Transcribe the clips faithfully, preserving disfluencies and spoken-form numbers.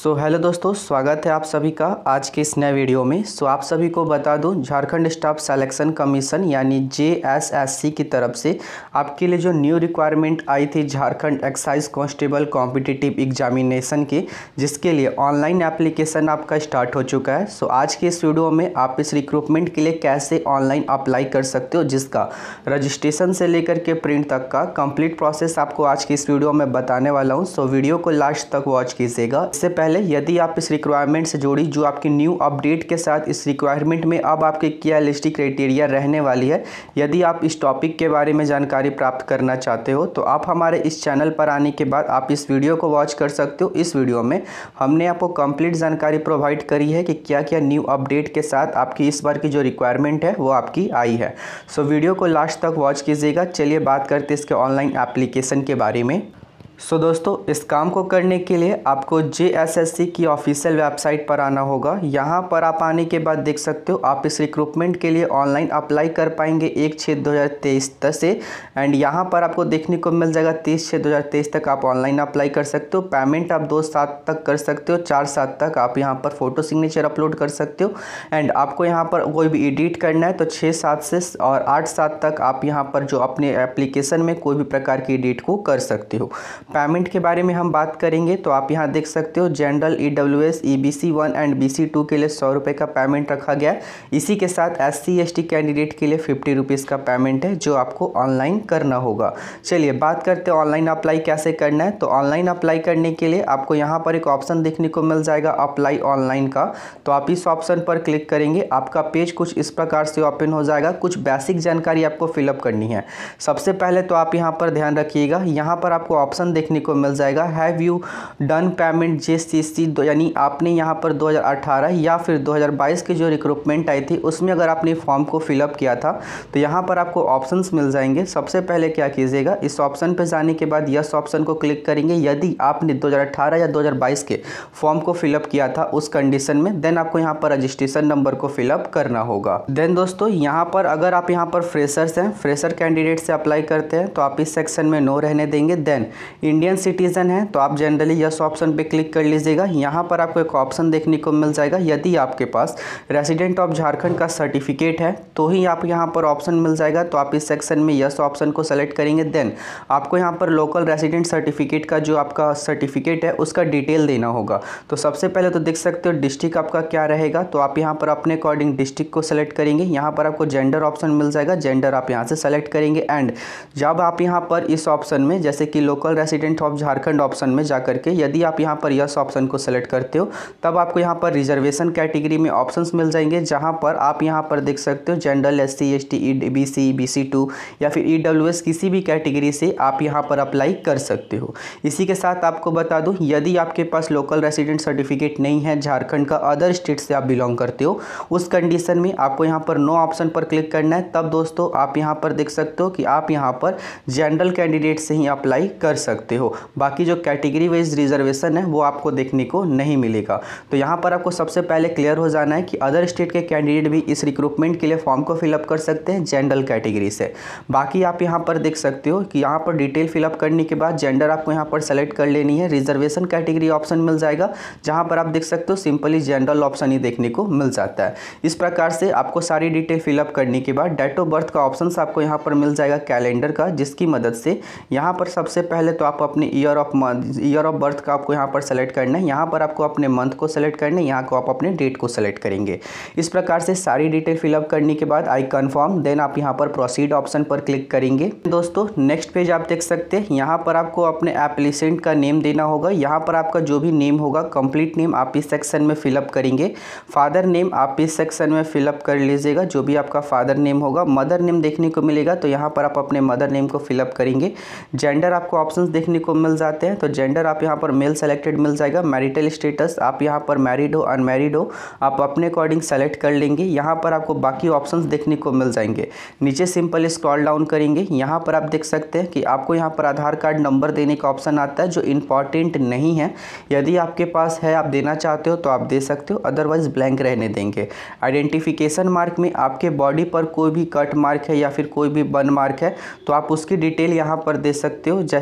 सो so, hello दोस्तों, स्वागत है आप सभी का आज के इस नए वीडियो में। सो so, आप सभी को बता दूं, झारखंड स्टाफ सिलेक्शन कमीशन यानी जे एस एस सी की तरफ से आपके लिए जो न्यू रिक्वायरमेंट आई थी Jharkhand excise constable competitive examination की, जिसके लिए ऑनलाइन एप्लीकेशन आपका स्टार्ट हो चुका है। सो so, आज के इस वीडियो में आप इस रिक्रूटमेंट के लिए कैसे ऑनलाइन अप्लाई कर सकते हो, जिसका रजिस्ट्रेशन से लेकर के प्रिंट तक का कंप्लीट प्रोसेस आपको आज की इस वीडियो में बताने वाला हूँ। सो so, वीडियो को लास्ट तक वॉच कीजिएगा। इससे पहले यदि आप इस रिक्वायरमेंट से जुड़ी जो आपकी न्यू अपडेट के साथ इस रिक्वायरमेंट में अब आपके क्या लिस्ट क्राइटेरिया रहने वाली है, यदि आप इस टॉपिक के बारे में जानकारी प्राप्त करना चाहते हो तो आप हमारे इस चैनल पर आने के बाद आप इस वीडियो को वॉच कर सकते हो। इस वीडियो में हमने आपको कंप्लीट जानकारी प्रोवाइड करी है कि क्या क्या न्यू अपडेट के साथ आपकी इस बार की जो रिक्वायरमेंट है वो आपकी आई है। सो वीडियो को लास्ट तक वॉच कीजिएगा। चलिए बात करते हैं इसके ऑनलाइन एप्लीकेशन के बारे में। सो so, दोस्तों, इस काम को करने के लिए आपको जे एस एस सी की ऑफिशियल वेबसाइट पर आना होगा। यहाँ पर आप आने के बाद देख सकते हो आप इस रिक्रूटमेंट के लिए ऑनलाइन अप्लाई कर पाएंगे एक छः दो हज़ार तेईस तक से। एंड यहाँ पर आपको देखने को मिल जाएगा तीस छः दो हज़ार तेईस तक आप ऑनलाइन अप्लाई कर सकते हो। पेमेंट आप दो सात तक कर सकते हो, चार सात तक आप यहाँ पर फोटो सिग्नेचर अपलोड कर सकते हो। एंड आपको यहाँ पर कोई भी एडिट करना है तो छः सात से और आठ सात तक आप यहाँ पर जो अपने एप्लीकेशन में कोई भी प्रकार की एडिट को कर सकते हो। पेमेंट के बारे में हम बात करेंगे तो आप यहाँ देख सकते हो general, E W S, E B C one and B C two के लिए सौ रुपये का पेमेंट रखा गया है। इसी के साथ S C S T candidate के लिए फिफ्टी रुपीज़ का पेमेंट है जो आपको ऑनलाइन करना होगा। चलिए बात करते हैं ऑनलाइन अप्लाई कैसे करना है। तो ऑनलाइन अप्लाई करने के लिए आपको यहाँ पर एक ऑप्शन देखने को मिल जाएगा अप्लाई ऑनलाइन का। तो आप इस ऑप्शन पर क्लिक करेंगे, आपका पेज कुछ इस प्रकार से ओपन हो जाएगा। कुछ बेसिक जानकारी आपको फिलअप करनी है। सबसे पहले तो आप यहाँ पर ध्यान रखिएगा, यहाँ पर आपको ऑप्शन देखने को मिल जाएगा have you done payment J C C, यानी आपने यहाँ पर दो हज़ार अठारह या फिर दो हज़ार बाईस की जो रिक्रूटमेंट आई थी उसमें अगर आपने फॉर्म को फिलअप किया था तो यहाँ पर आपको ऑप्शंस मिल जाएंगे। सबसे पहले क्या कीजिएगा, इस ऑप्शन पर जाने के बाद यस ऑप्शन को क्लिक करेंगे। यदि आपने दो हज़ार अठारह या दो हज़ार बाईस के फॉर्म को फिलअप किया था उस कंडीशन में, देन आपको यहाँ पर रजिस्ट्रेशन नंबर को फिलअप करना होगा। देन दोस्तों, यहाँ पर अगर आप यहाँ पर फ्रेशर्स हैं, फ्रेशर कैंडिडेट से अप्लाई करते हैं तो आप इस सेक्शन में नो रहने देंगे। देन इंडियन सिटीजन है तो आप जनरली यस ऑप्शन पे क्लिक कर लीजिएगा। यहाँ पर आपको एक ऑप्शन देखने को मिल जाएगा, यदि आपके पास रेजिडेंट ऑफ झारखंड का सर्टिफिकेट है तो ही आप यहाँ पर ऑप्शन मिल जाएगा। तो आप इस सेक्शन में यस ऑप्शन को सेलेक्ट करेंगे। देन आपको यहाँ पर लोकल रेजिडेंट सर्टिफिकेट का जो आपका सर्टिफिकेट है उसका डिटेल देना होगा। तो सबसे पहले तो देख सकते हो डिस्ट्रिक्ट आपका क्या रहेगा, तो आप यहाँ पर अपने अकॉर्डिंग डिस्ट्रिक्ट को सेलेक्ट करेंगे। यहाँ पर आपको जेंडर ऑप्शन मिल जाएगा, जेंडर आप यहाँ से सेलेक्ट करेंगे। एंड जब आप यहाँ पर इस ऑप्शन में जैसे कि local resident of Jharkhand option में जाकर के यदि आप यहाँ पर यस ऑप्शन को सेलेक्ट करते हो तब आपको यहाँ पर रिजर्वेशन कैटेगरी में ऑप्शंस मिल जाएंगे, जहाँ पर आप यहाँ पर देख सकते हो general, S C S T, E B C, B C two या फिर ई डब्ल्यू एस, किसी भी कैटेगरी से आप यहाँ पर अप्लाई कर सकते हो। इसी के साथ आपको बता दूँ, यदि आपके पास लोकल रेसिडेंट सर्टिफिकेट नहीं है, झारखंड का अदर स्टेट से आप बिलोंग करते हो, उस कंडीशन में आपको यहाँ पर नो ऑप्शन पर क्लिक करना है। तब दोस्तों आप यहाँ पर देख सकते हो कि आप यहाँ पर जनरल कैंडिडेट से ही अप्लाई कर सकते हो। बाकी जो कैटेगरी वाइज रिजर्वेशन है वो आपको देखने को नहीं मिलेगा। तो यहाँ पर आपको सबसे पहले क्लियर हो जाना है कि अदर स्टेट के कैंडिडेट भी इस रिक्रूटमेंट के लिए फॉर्म को फिलअप कर सकते हैं जनरल कैटेगरी से। बाकी आप यहाँ पर देख सकते हो कि यहाँ पर डिटेल फिलअप करने के बाद जेंडर आपको यहाँ पर सेलेक्ट कर लेनी है। रिजर्वेशन कैटेगरी ऑप्शन मिल जाएगा, जहाँ पर आप देख सकते हो सिंपली जनरल ऑप्शन ही देखने को मिल जाता है। इस प्रकार से आपको सारी डिटेल फिलअप करने के बाद डेट ऑफ बर्थ का ऑप्शन आपको यहाँ पर मिल जाएगा कैलेंडर का, जिसकी मदद से यहाँ पर सबसे पहले तो आप अपने year of year of birth का आपको यहाँ पर सेलेक्ट करना है। यहाँ पर आपको अपने मंथ को सेलेक्ट करना है, यहाँ को आप अपने डेट को सेलेक्ट करेंगे। इस प्रकार से सारी डिटेल फिलअप करने के बाद आई कन्फर्म, देन आप यहाँ पर प्रोसीड ऑप्शन पर क्लिक करेंगे। दोस्तों नेक्स्ट पेज आप देख सकते हैं, यहाँ पर आपको अपने एप्लीकेंट का नेम देना होगा। यहाँ पर आपका जो भी नेम होगा कंप्लीट नेम आप इस सेक्शन में फिलअप करेंगे। फादर नेम आप इस सेक्शन में फिलअप कर लीजिएगा, जो भी आपका फादर नेम होगा। मदर नेम देखने को मिलेगा तो यहाँ पर आप अपने मदर नेम को फिलअप करेंगे। जेंडर आपको ऑप्शंस देखने को मिल जाते हैं, तो जेंडर आप यहाँ पर मेल सेलेक्टेड मिल जाएगा। मैरिटल स्टेटस आप यहाँ पर मैरिड हो अनमैरिड हो आप अपने अकॉर्डिंग सेलेक्ट कर लेंगे। यहाँ पर आपको बाकी ऑप्शंस देखने को मिल जाएंगे। नीचे सिंपल स्क्रॉल डाउन करेंगे, यहाँ पर आप देख सकते हैं कि आपको यहाँ पर आधार कार्ड नंबर देने का ऑप्शन आता है जो इंपॉर्टेंट नहीं है। यदि आपके पास है, आप देना चाहते हो तो आप दे सकते हो, अदरवाइज ब्लैंक रहने देंगे। आइडेंटिफिकेशन मार्क में आपके बॉडी पर कोई भी कट मार्क है या फिर कोई भी बर्न मार्क है तो आप उसकी डिटेल यहाँ पर दे सकते हो, जैसे कि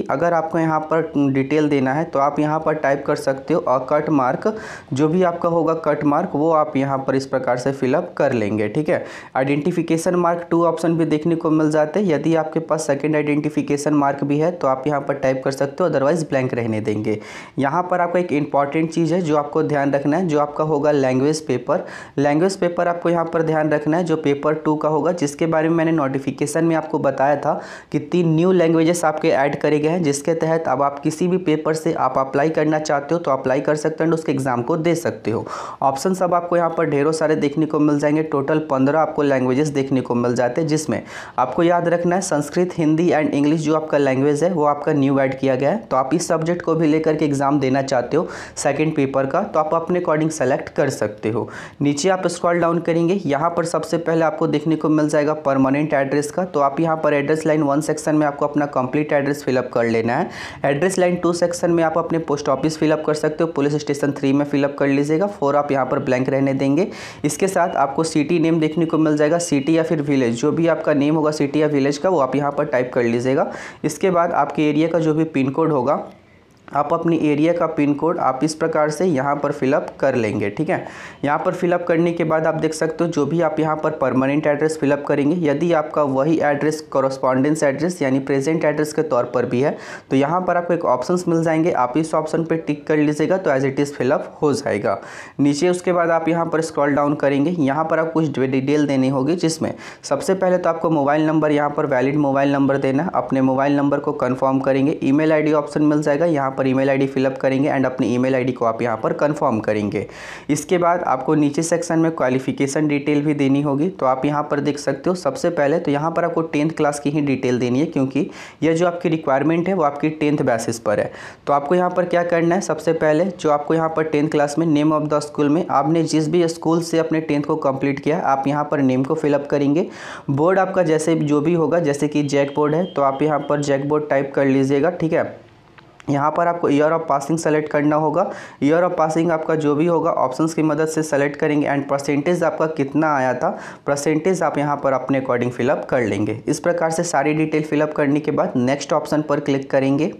अगर आपको यहाँ पर डिटेल देना है तो आप यहाँ पर टाइप कर सकते हो और कट मार्क, जो भी आपका होगा कट मार्क वो आप यहाँ पर इस प्रकार से फिलअप कर लेंगे। ठीक है, आइडेंटिफिकेशन मार्क टू ऑप्शन भी देखने को मिल जाते हैं। यदि आपके पास सेकंड आइडेंटिफिकेशन मार्क भी है तो आप यहाँ पर टाइप कर सकते हो, अदरवाइज ब्लैंक रहने देंगे। यहाँ पर आपका एक इंपॉर्टेंट चीज़ है जो आपको ध्यान रखना है, जो आपका होगा लैंग्वेज पेपर। लैंग्वेज पेपर आपको यहाँ पर ध्यान रखना है जो पेपर टू का होगा, जिसके बारे में मैंने नोटिफिकेशन में आपको बताया था कि तीन न्यू लैंग्वेजेस आपके ऐड करे गए हैं, जिसके तहत अब आप किसी भी पेपर से आप अप्लाई करना चाहते हो तो अप्लाई कर सकते हैं, उसके एग्जाम को दे सकते हो। ऑप्शन सब आपको यहाँ पर ढेरों सारे देखने को मिल जाएंगे। टोटल पंद्रह आपको लैंग्वेजेस देखने को मिल जाते हैं, जिसमें आपको याद रखना है संस्कृत, हिंदी एंड इंग्लिश जो आपका लैंग्वेज है वो आपका न्यू ऐड किया गया है। तो आप इस सब्जेक्ट को भी लेकर के एग्जाम देना चाहते हो सेकंड पेपर का, तो आप अपने अकॉर्डिंग सेलेक्ट कर सकते हो। नीचे आप स्क्रॉल डाउन करेंगे, यहाँ पर सबसे पहले आपको देखने को मिल जाएगा परमानेंट एड्रेस का। तो आप यहाँ पर एड्रेस लाइन वन सेक्शन में आपको अपना कंप्लीट एड्रेस फिलअप कर लेना है। एड्रेस लाइन टू सेक्शन में आप अपने पोस्ट ऑफिस फिलअप कर सकते हो, पुलिस स्टेशन थ्री में फिलअप कर लीजिएगा, फोर आप यहाँ पर ब्लैंक रहने देंगे। इसके साथ आपको सिटी नेम देखने को मिल जाएगा, सिटी या फिर विलेज, जो भी आपका नेम होगा सिटी या विलेज का वो आप यहाँ पर टाइप कर लीजिएगा। इसके बाद आपके एरिया का जो भी पिन कोड होगा, आप अपनी एरिया का पिन कोड आप इस प्रकार से यहाँ पर फिलअप कर लेंगे। ठीक है, यहाँ पर फिलअप करने के बाद आप देख सकते हो जो भी आप यहाँ पर परमानेंट एड्रेस फिलअप करेंगे, यदि आपका वही एड्रेस कॉरस्पॉन्डेंस एड्रेस यानी प्रेजेंट एड्रेस के तौर पर भी है तो यहाँ पर आपको एक ऑप्शंस मिल जाएंगे, आप इस ऑप्शन पर टिक कर लीजिएगा तो एज इट इज़ फिलअप हो जाएगा। नीचे उसके बाद आप यहाँ पर स्क्रॉल डाउन करेंगे, यहाँ पर आप कुछ डिटेल देनी होगी, जिसमें सबसे पहले तो आपको मोबाइल नंबर, यहाँ पर वैलिड मोबाइल नंबर देना है। अपने मोबाइल नंबर को कन्फर्म करेंगे। ईमेल आई डी ऑप्शन मिल जाएगा, यहाँ पर ईमेल आईडी फिलअप करेंगे एंड अपनी ईमेल आईडी को आप यहाँ पर कंफर्म करेंगे। इसके बाद आपको नीचे सेक्शन में क्वालिफिकेशन डिटेल भी देनी होगी। तो आप यहाँ पर देख सकते हो सबसे पहले तो यहाँ पर आपको टेंथ क्लास की ही डिटेल देनी है, क्योंकि यह जो आपकी रिक्वायरमेंट है वो आपकी टेंथ बेसिस पर है। तो आपको यहाँ पर क्या करना है, सबसे पहले जो आपको यहाँ पर टेंथ क्लास में नेम ऑफ द स्कूल में आपने जिस भी स्कूल से अपने टेंथ को कंप्लीट किया आप यहाँ पर नेम को फिलअप करेंगे। बोर्ड आपका जैसे जो भी होगा, जैसे कि जैक बोर्ड है तो आप यहाँ पर जैक बोर्ड टाइप कर लीजिएगा। ठीक है, यहाँ पर आपको ईयर ऑफ पासिंग सेलेक्ट करना होगा। ईयर ऑफ पासिंग आपका जो भी होगा ऑप्शंस की मदद से सेलेक्ट करेंगे एंड परसेंटेज आपका कितना आया था, परसेंटेज आप यहाँ पर अपने अकॉर्डिंग फिलअप कर लेंगे। इस प्रकार से सारी डिटेल फिलअप करने के बाद नेक्स्ट ऑप्शन पर क्लिक करेंगे।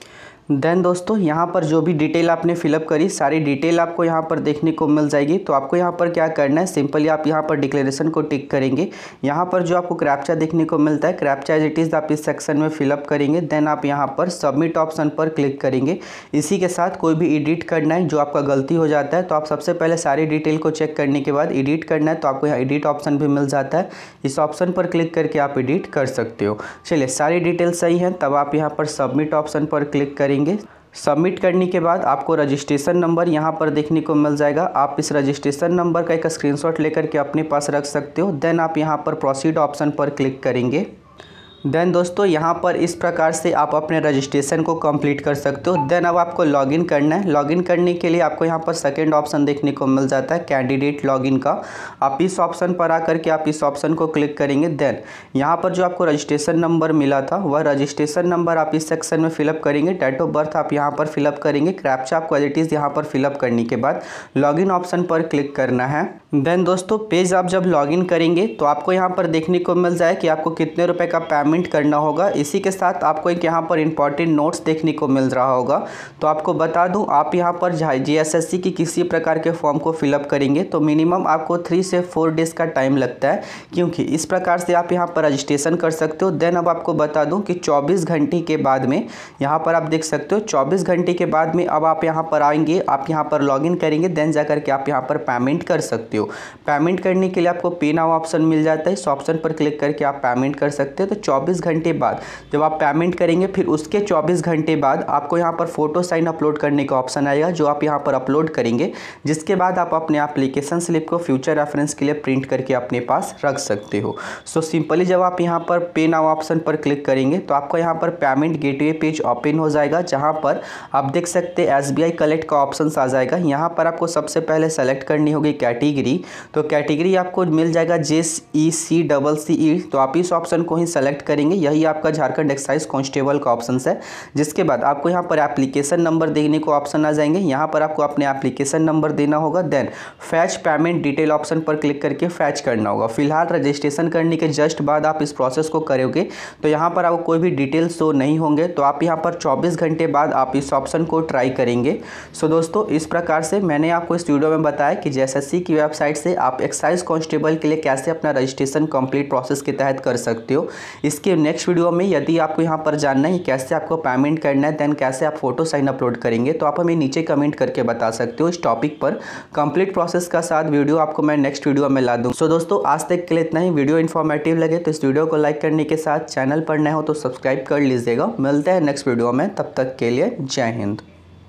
देन दोस्तों यहाँ पर जो भी डिटेल आपने फिलअप करी सारी डिटेल आपको यहाँ पर देखने को मिल जाएगी। तो आपको यहाँ पर क्या करना है, सिंपली आप यहाँ पर डिक्लेरेशन को टिक करेंगे। यहाँ पर जो आपको क्रैप्चा देखने को मिलता है, क्रैप्चा एज इट इज़ आप इस सेक्शन में फिलअप करेंगे। देन आप यहाँ पर सबमिट ऑप्शन पर क्लिक करेंगे। इसी के साथ कोई भी एडिट करना है, जो आपका गलती हो जाता है तो आप सबसे पहले सारी डिटेल को चेक करने के बाद एडिट करना है तो आपको यहाँ एडिट ऑप्शन भी मिल जाता है। इस ऑप्शन पर क्लिक करके आप एडिट कर सकते हो। चलिए सारी डिटेल सही है, तब आप यहाँ पर सबमिट ऑप्शन पर क्लिक करेंगे। सबमिट करने के बाद आपको रजिस्ट्रेशन नंबर यहाँ पर देखने को मिल जाएगा। आप इस रजिस्ट्रेशन नंबर का एक स्क्रीनशॉट लेकर के अपने पास रख सकते हो। देन आप यहाँ पर प्रोसीड ऑप्शन पर क्लिक करेंगे। देन दोस्तों यहाँ पर इस प्रकार से आप अपने रजिस्ट्रेशन को कंप्लीट कर सकते हो। देन अब आपको लॉगिन करना है। लॉगिन करने के लिए आपको यहाँ पर सेकंड ऑप्शन देखने को मिल जाता है, कैंडिडेट लॉगिन का। आप इस ऑप्शन पर आकर के आप इस ऑप्शन को क्लिक करेंगे। देन यहाँ पर जो आपको रजिस्ट्रेशन नंबर मिला था वह रजिस्ट्रेशन नंबर आप इस सेक्शन में फिलअप करेंगे। डेट ऑफ बर्थ आप यहाँ पर फिलअप करेंगे। क्रैप्चा आपको एज इट इज़ यहाँ पर फिलअप करने के बाद लॉगिन ऑप्शन पर क्लिक करना है। देन दोस्तों पेज आप जब लॉगिन करेंगे तो आपको यहाँ पर देखने को मिल जाए कि आपको कितने रुपए का पेमेंट करना होगा। इसी के साथ आपको एक यहाँ पर इंपॉर्टेंट नोट्स देखने को मिल रहा होगा। तो आपको बता दूं, आप यहाँ पर जीएसएससी की किसी प्रकार के फॉर्म को फिलअप करेंगे तो मिनिमम आपको थ्री से फोर डेज का टाइम लगता है, क्योंकि इस प्रकार से आप यहाँ पर रजिस्ट्रेशन कर सकते हो। देन अब आपको बता दूँ कि चौबीस घंटे के बाद में यहाँ पर आप देख सकते हो चौबीस घंटे के बाद में अब आप यहाँ पर आएंगे, आप यहाँ पर लॉगिन करेंगे। देन जा करके आप यहाँ पर पेमेंट कर सकते हो। पेमेंट करने के लिए आपको पे नाउ ऑप्शन मिल जाता है। इस ऑप्शन पर क्लिक करके आप पेमेंट कर सकते हो। तो चौबीस घंटे बाद जब आप पेमेंट करेंगे फिर उसके चौबीस घंटे बाद आपको यहाँ पर फोटो साइन अपलोड करने का ऑप्शन आएगा, जो आप यहाँ पर अपलोड करेंगे। जिसके बाद आप अपने एप्लीकेशन स्लिप को फ्यूचर रेफरेंस के लिए प्रिंट करके अपने पास रख सकते हो। सो सिंपली जब आप यहाँ पर पे नाउ ऑप्शन पर क्लिक करेंगे तो आपको यहाँ पर पेमेंट गेटवे पेज ओपन हो जाएगा, जहाँ पर आप देख सकते हैं एस बी आई कलेक्ट का ऑप्शन आ जाएगा। यहाँ पर आपको सबसे पहले सेलेक्ट करनी होगी कैटेगरी। तो कैटेगरी आपको मिल जाएगा जे ई सी डबल सी ई। तो आप इस ऑप्शन को ही सेलेक्ट करेंगे, यही आपका झारखंड एक्साइज कांस्टेबल का ऑप्शन है। जिसके बाद आपको यहाँ पर एप्लीकेशन नंबर देखने को ऑप्शन आ जाएंगे, यहाँ पर आपको अपने एप्लीकेशन नंबर देना होगा। Then fetch payment detail option पर क्लिक करके फैच करना होगा। फिलहाल रजिस्ट्रेशन करने के जस्ट बाद आप इस प्रोसेस को करोगे तो यहाँ पर आपको कोई भी डिटेल्स शो नहीं होंगे, तो आप यहाँ पर चौबीस घंटे बाद आप इस ऑप्शन को ट्राई करेंगे। सो दोस्तों, इस प्रकार से मैंने आपको इस वीडियो में बताया कि जेएसएससी की वेबसाइट से आप एक्साइज कांस्टेबल के लिए कैसे अपना रजिस्ट्रेशन कंप्लीट प्रोसेस के तहत कर सकते हो। इसके नेक्स्ट वीडियो में यदि आपको यहाँ पर जानना है कैसे आपको पेमेंट करना है, देन कैसे आप फोटो साइन अपलोड करेंगे, तो आप हमें नीचे कमेंट करके बता सकते हो। इस टॉपिक पर कंप्लीट प्रोसेस का साथ वीडियो आपको मैं नेक्स्ट वीडियो में ला दूँ। सो दोस्तों, आज तक के लिए इतना ही। वीडियो इन्फॉर्मेटिव लगे तो इस वीडियो को लाइक करने के साथ चैनल पर नए हो तो सब्सक्राइब कर लीजिएगा। मिलते हैं नेक्स्ट वीडियो में, तब तक के लिए जय हिंद।